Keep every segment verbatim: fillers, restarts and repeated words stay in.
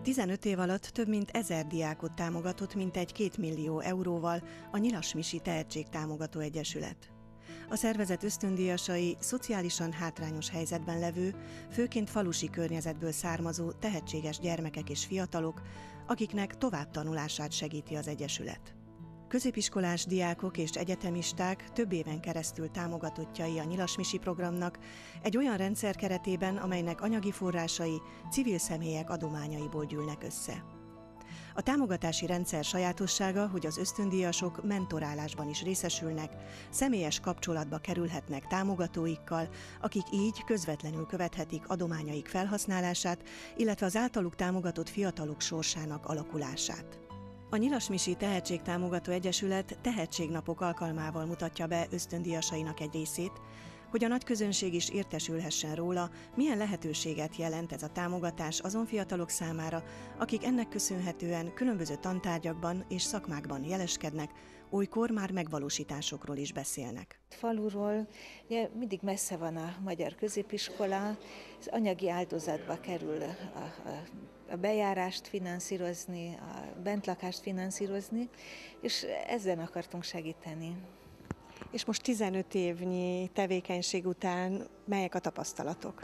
tizenöt év alatt több mint ezer diákot támogatott mintegy két millió euróval a Nyilasmisi Tehetségtámogató Egyesület. A szervezet ösztöndíjasai szociálisan hátrányos helyzetben levő, főként falusi környezetből származó tehetséges gyermekek és fiatalok, akiknek továbbtanulását segíti az egyesület. Középiskolás diákok és egyetemisták több éven keresztül támogatottjai a Nyilasmisi programnak egy olyan rendszer keretében, amelynek anyagi forrásai civil személyek adományaiból gyűlnek össze. A támogatási rendszer sajátossága, hogy az ösztöndíjasok mentorálásban is részesülnek, személyes kapcsolatba kerülhetnek támogatóikkal, akik így közvetlenül követhetik adományaik felhasználását, illetve az általuk támogatott fiatalok sorsának alakulását. A Nyilasmisi Tehetségtámogató Egyesület tehetségnapok alkalmával mutatja be ösztöndíjasainak egy részét, hogy a nagy közönség is értesülhessen róla, milyen lehetőséget jelent ez a támogatás azon fiatalok számára, akik ennek köszönhetően különböző tantárgyakban és szakmákban jeleskednek, olykor már megvalósításokról is beszélnek. Faluról ugye mindig messze van a magyar középiskola, az anyagi áldozatba kerül a, a, a bejárást finanszírozni, a bentlakást finanszírozni, és ezzel akartunk segíteni. És most tizenöt évnyi tevékenység után melyek a tapasztalatok?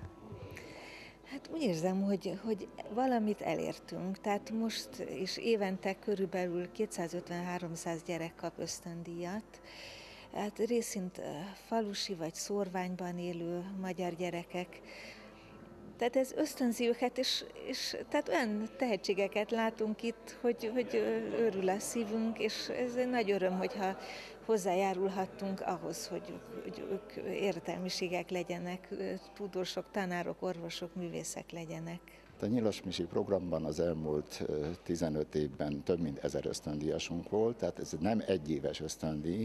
Hát úgy érzem, hogy, hogy valamit elértünk, tehát most és évente körülbelül kétszázötven-háromszáz gyerek kap ösztöndíjat. Hát részint falusi vagy szórványban élő magyar gyerekek. Tehát ez ösztönzi őket, és, és tehát olyan tehetségeket látunk itt, hogy, hogy őrül a szívünk, és ez egy nagy öröm, hogyha hozzájárulhattunk ahhoz, hogy, hogy ők értelmiségek legyenek, tudósok, tanárok, orvosok, művészek legyenek. A Nyilasmisi programban az elmúlt tizenöt évben több mint ezer ösztöndíjasunk volt, tehát ez nem egyéves ösztöndíj,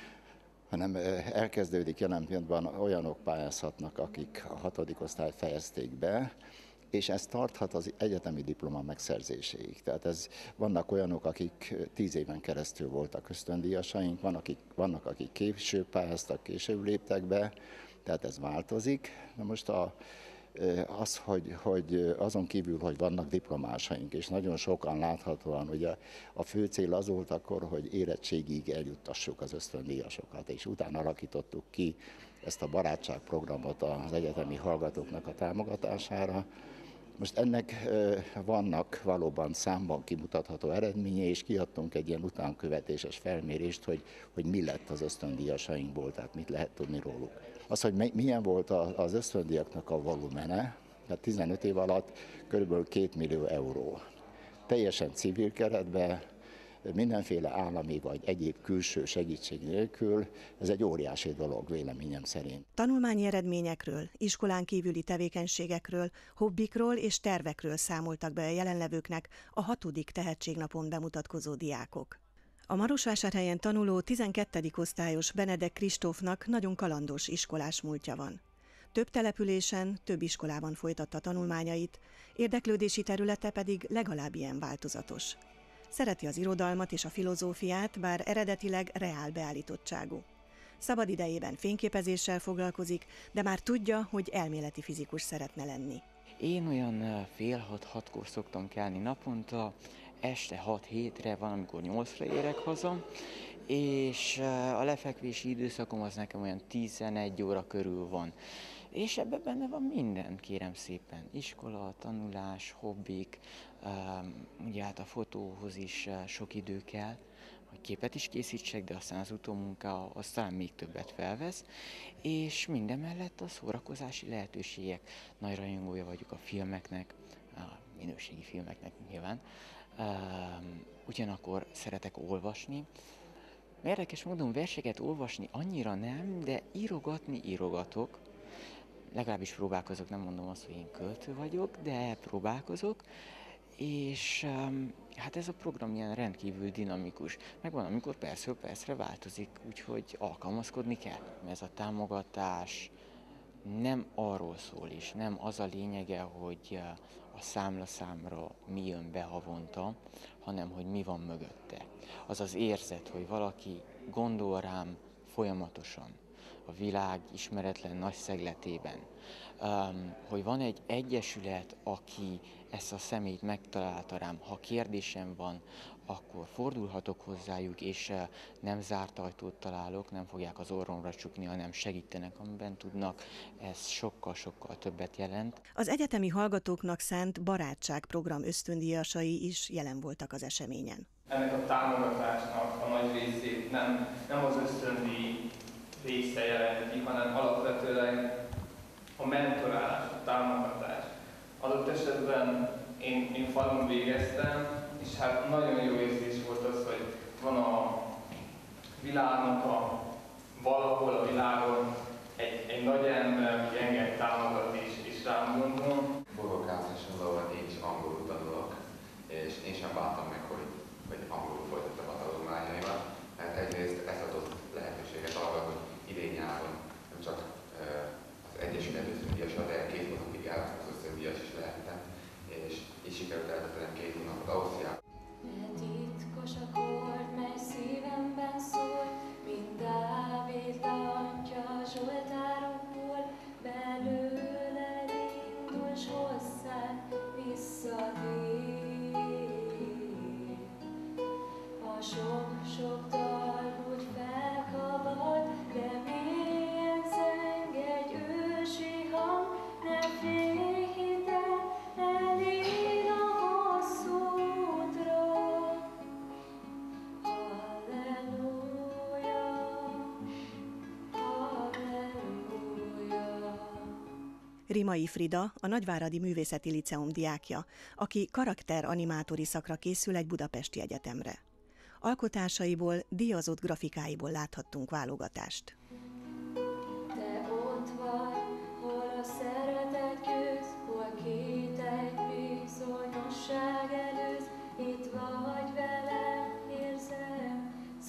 hanem elkezdődik jelen pillanatban olyanok pályázhatnak, akik a hatodik osztályt fejezték be, és ez tarthat az egyetemi diploma megszerzéséig. Tehát ez, vannak olyanok, akik tíz éven keresztül voltak ösztöndíjasaink, van, akik, vannak, akik később pályáztak, később léptek be, tehát ez változik. Na most a, az, hogy, hogy azon kívül, hogy vannak diplomásaink, és nagyon sokan láthatóan, hogy a, a fő cél az volt akkor, hogy érettségig eljuttassuk az ösztöndíjasokat, és utána alakítottuk ki ezt a barátságprogramot az egyetemi hallgatóknak a támogatására. Most ennek vannak valóban számban kimutatható eredménye, és kiadtunk egy ilyen utánkövetéses felmérést, hogy, hogy mi lett az ösztöndíjasainkból, tehát mit lehet tudni róluk. Az, hogy milyen volt az ösztöndíjaknak a volumene, tehát tizenöt év alatt kb. két millió euró. Teljesen civil keretben, mindenféle állami vagy egyéb külső segítség nélkül, ez egy óriási dolog véleményem szerint. Tanulmányi eredményekről, iskolán kívüli tevékenységekről, hobbikról és tervekről számoltak be a jelenlevőknek a hatodik tehetségnapon bemutatkozó diákok. A Marosvásárhelyen tanuló tizenkettedik osztályos Benedek Kristófnak nagyon kalandos iskolás múltja van. Több településen, több iskolában folytatta tanulmányait, érdeklődési területe pedig legalább ilyen változatos. Szereti az irodalmat és a filozófiát, bár eredetileg reál beállítottságú. Szabad idejében fényképezéssel foglalkozik, de már tudja, hogy elméleti fizikus szeretne lenni. Én olyan fél hat-hatkor szoktam kelni naponta, este hat-hétre, van, amikor nyolcra érek haza, és a lefekvési időszakom az nekem olyan tizenegy óra körül van. És ebben benne van minden, kérem szépen. Iskola, tanulás, hobbik, ugye hát a fotóhoz is sok idő kell, hogy képet is készítsek, de aztán az utómunka az talán még többet felvesz, és minden mellett a szórakozási lehetőségek. Nagy rajongója vagyok a filmeknek, a minőségi filmeknek nyilván. Ugyanakkor szeretek olvasni. Érdekes módon verseket olvasni annyira nem, de írogatni írogatok. Legalábbis próbálkozok, nem mondom azt, hogy én költő vagyok, de próbálkozok, és hát ez a program ilyen rendkívül dinamikus. Meg van, amikor percről percre változik, úgyhogy alkalmazkodni kell. Ez a támogatás nem arról szól is, nem az a lényege, hogy a számlaszámra mi jön be havonta, hanem hogy mi van mögötte. Az az érzet, hogy valaki gondol rám folyamatosan, a világ ismeretlen nagy szegletében, hogy van egy egyesület, aki ezt a személyt megtalálta rám. Ha kérdésem van, akkor fordulhatok hozzájuk, és nem zárt ajtót találok, nem fogják az orromra csukni, hanem segítenek, amiben tudnak. Ez sokkal-sokkal többet jelent. Az egyetemi hallgatóknak szánt barátságprogram ösztöndíjasai is jelen voltak az eseményen. Ennek a támogatásnak a nagy részét nem, nem az ösztöndíj része jelenti, hanem alapvetően a mentorálás, a támogatás. Adott esetben én, én falun végeztem, és hát nagyon jó érzés volt az, hogy van a világnak a, valahol a világon egy, egy nagy ember, aki engem támogat és, és rám gondol. Foglalkozásomban én is angolul tanulok, és én sem vártam meg, hogy, hogy angolul folytattam a tanulmányaimat. Hát egyrészt ez adott lehetőséget arra, hogy idén nyáron nem csak az Egyesület ösztöndíjas, de két hónapig Erasmus ösztöndíjas is lehettem, és így sikerült eltöltenem két hónapot Ausztriában. Titkos a kord, mely szívemben szól, mint Dávid atya Zsoltárokból, belőled indul, s hozzád visszatér. A sok-sok dal úgy felkabad, de mélyen zeng egy ősi hang, ne félj, hidd el, elér a hosszú útra. Halleluja, halleluja. Rimai Frida, a Nagyváradi Művészeti Liceum diákja, aki karakteranimátori szakra készül egy budapesti egyetemre. Alkotásaiból, díjazott grafikáiból láthattunk válogatást. Te ott vagy, hol a szeretet győz, hol kételj, bizonyosság előz, itt vagy velem, érzem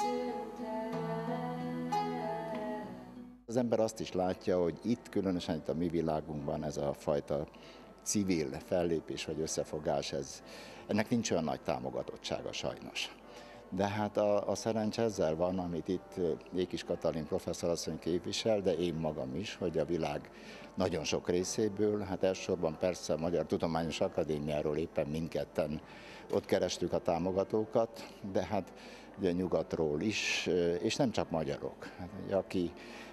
szüntelen. Az ember azt is látja, hogy itt, különösen itt a mi világunkban ez a fajta civil fellépés vagy összefogás, ez, ennek nincs olyan nagy támogatottsága sajnos. De hát a, a szerencs ezzel van, amit itt Ékis Katalin professzorasszony képvisel, de én magam is, hogy a világ nagyon sok részéből, hát elsősorban persze a Magyar Tudományos Akadémiáról éppen mindketten ott kerestük a támogatókat, de hát ugye nyugatról is, és nem csak magyarok. Hát, aki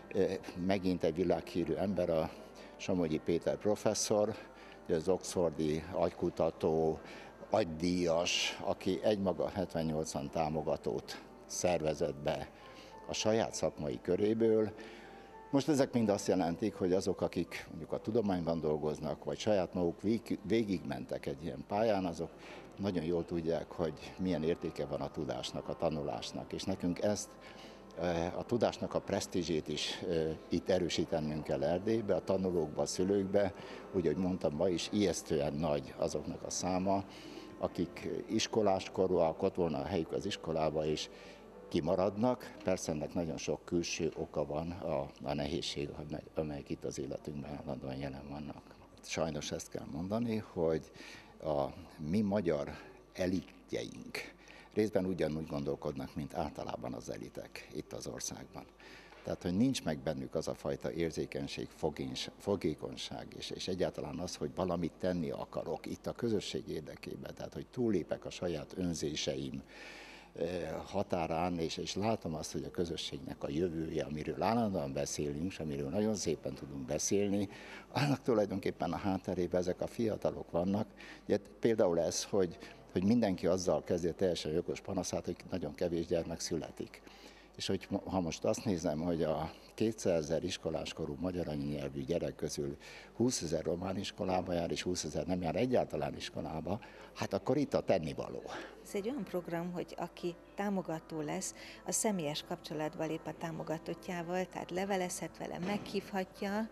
megint egy világhírű ember, a Somogyi Péter professzor, az oxfordi agykutató, agydíjas, aki egymaga hetvennyolcvan támogatót szervezett be a saját szakmai köréből. Most ezek mind azt jelentik, hogy azok, akik mondjuk a tudományban dolgoznak, vagy saját maguk vég, végigmentek egy ilyen pályán, azok nagyon jól tudják, hogy milyen értéke van a tudásnak, a tanulásnak, és nekünk ezt, a tudásnak a presztízsét is itt erősítenünk kell Erdélybe, a tanulókba, a szülőkbe, úgy, ahogy mondtam, ma is ijesztően nagy azoknak a száma, akik iskoláskorúak, ott volna a helyük az iskolába, és kimaradnak. Persze ennek nagyon sok külső oka van, a, a nehézség, amelyek itt az életünkben állandóan jelen vannak. Sajnos ezt kell mondani, hogy a mi magyar elitjeink részben ugyanúgy gondolkodnak, mint általában az elitek itt az országban. Tehát, hogy nincs meg bennük az a fajta érzékenység, fogékonyság, és, és egyáltalán az, hogy valamit tenni akarok itt a közösség érdekében, tehát, hogy túllépek a saját önzéseim határán, és, és látom azt, hogy a közösségnek a jövője, amiről állandóan beszélünk, és amiről nagyon szépen tudunk beszélni, annak tulajdonképpen a hátterében ezek a fiatalok vannak. Ugye, például ez, hogy, hogy mindenki azzal kezdje teljesen jogos panaszát, hogy nagyon kevés gyermek születik. És hogy ha most azt nézem, hogy a kétszázezer iskoláskorú magyar anyanyelvű gyerek közül húszezer román iskolába jár, és húszezer nem jár egyáltalán iskolába, hát akkor itt a tennivaló. Ez egy olyan program, hogy aki támogató lesz, a személyes kapcsolatba lép a támogatottjával, tehát levelezhet vele, meghívhatja.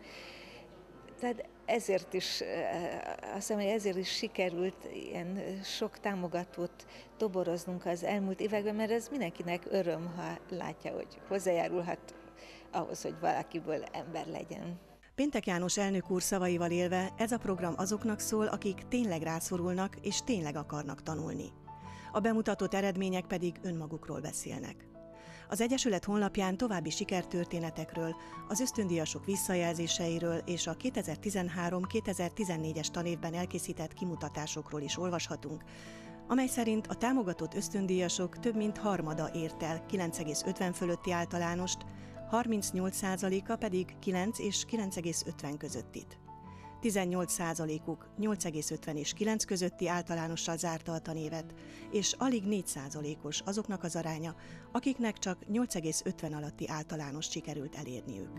Tehát ezért is, azt hiszem, hogy ezért is sikerült ilyen sok támogatót toboroznunk az elmúlt években, mert ez mindenkinek öröm, ha látja, hogy hozzájárulhat ahhoz, hogy valakiből ember legyen. Péntek János elnök úr szavaival élve, ez a program azoknak szól, akik tényleg rászorulnak és tényleg akarnak tanulni. A bemutatott eredmények pedig önmagukról beszélnek. Az Egyesület honlapján további sikertörténetekről, az ösztöndíjasok visszajelzéseiről és a kétezer-tizenhárom kétezer-tizennégyes tanévben elkészített kimutatásokról is olvashatunk, amely szerint a támogatott ösztöndíjasok több mint harmada ért el kilenc egész ötven fölötti általánost, harmincnyolc százaléka pedig kilenc és kilenc egész ötven közöttit. tizennyolc százalékuk nyolc egész ötven és kilenc közötti általánossal zárta a tanévet, és alig négy százalékos azoknak az aránya, akiknek csak nyolc egész ötven alatti általánost sikerült elérniük.